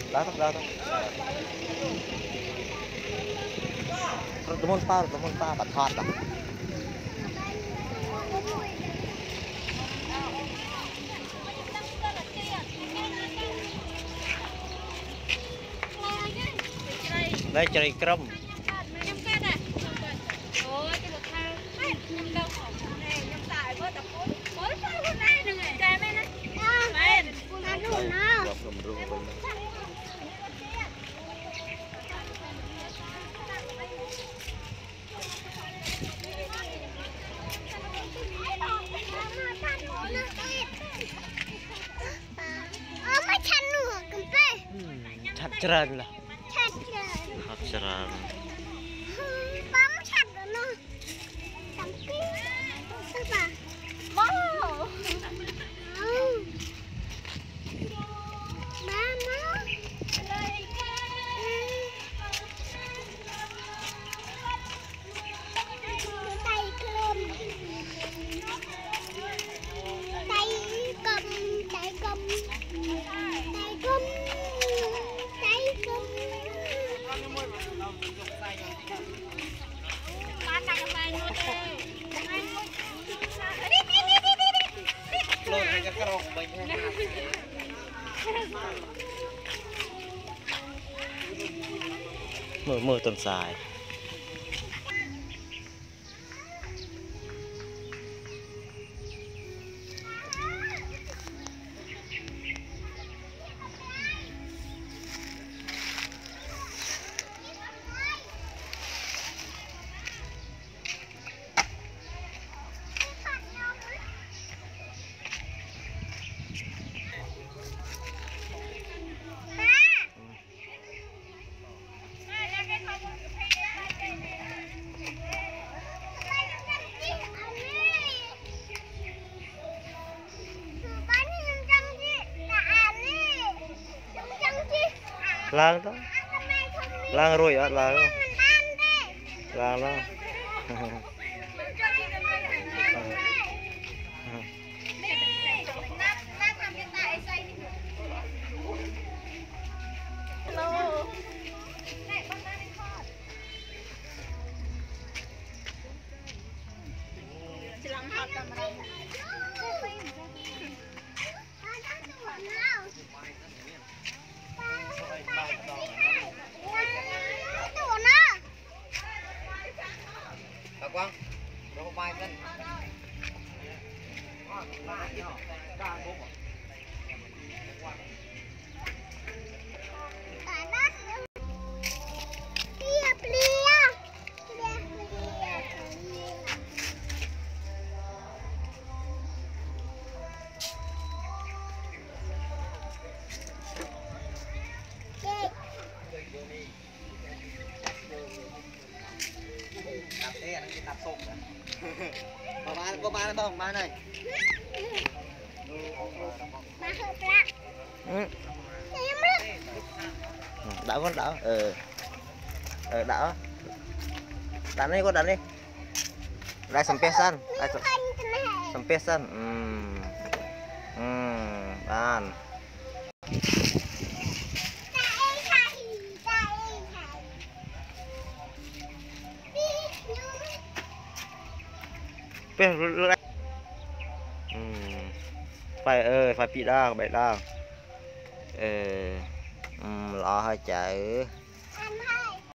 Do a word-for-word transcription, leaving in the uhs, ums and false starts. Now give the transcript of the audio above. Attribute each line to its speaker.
Speaker 1: đó đó đó tụi môn pa tụi môn pa bật thọt à đây chơi crom chặt trơn là chặt trơn
Speaker 2: bấm chặt rồi nó đằng kia sao bà bó ba nó tay cơm tay cầm tay cầm tay cầm
Speaker 1: mưa mưa tuần xài lang đó lang rồi á lang lang đó quang đâu mai lên tập sụp bà ba có ba không ba này đã con đã ờ ờ đã đánh đi con đánh đi lại sampesan lại sampesan hmm hmm ban phải ơi phải bị đau bảy đau ờ lo hơi chạy